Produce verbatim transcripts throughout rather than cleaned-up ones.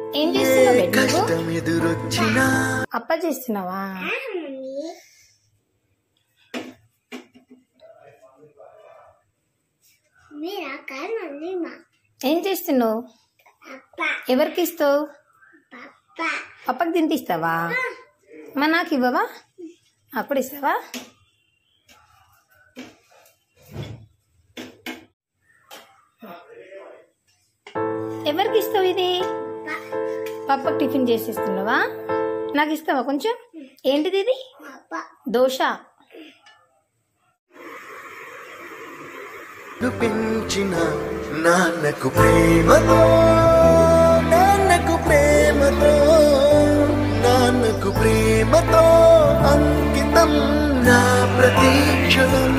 ఏం చేస్తున్నావు? అప్ప చేస్తున్నావా? ఏం చేస్తున్నావు? ఎవరికి ఇస్తావు? పప్పకి తినిపిస్తావా? మా నాకు ఇవ్వవా? అప్పుడు ఇస్తావా? ఎవరికి ఇస్తావు ఇది? పప్పకి టిఫిన్ చేసిస్తున్నావా? నాకు ఇస్తావా కొంచెం? ఏంటిది ఇది? దోశ. పెంచిన నాన్నకు ప్రేమతో నాన్నకు ప్రేమతో నాన్నకు ప్రేమతో అంకితం నా ప్రతీక్షణం.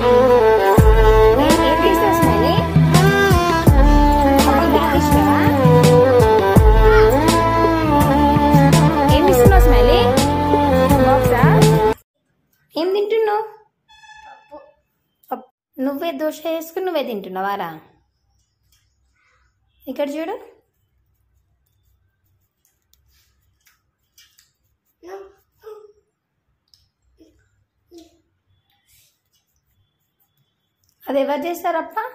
ఏం తింటున్నావు? నువ్వే దోశ వేసుకుని నువ్వే తింటున్నావారా? ఇక్కడ చూడు. అది ఎవరు చేస్తారప్ప?